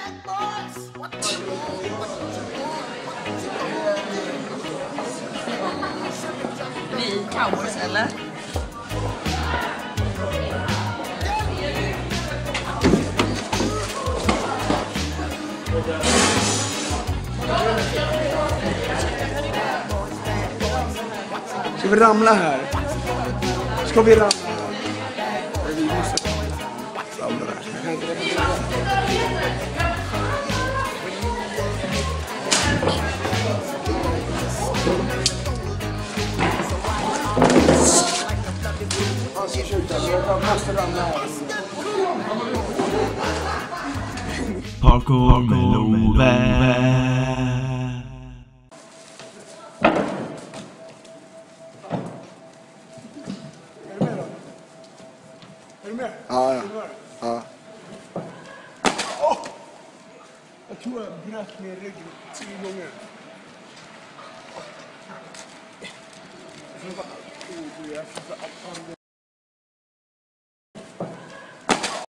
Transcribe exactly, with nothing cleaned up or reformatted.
Vi cowboys eller? Ska vi ramla här? Ska vi ramla här? Vi måste ramla där. Jag måste ramla här. Parkour med Love. Är du med? Ja, ja. Ja. Oh! Jag tror jag bröt min rygg tio gånger. Jag får bara...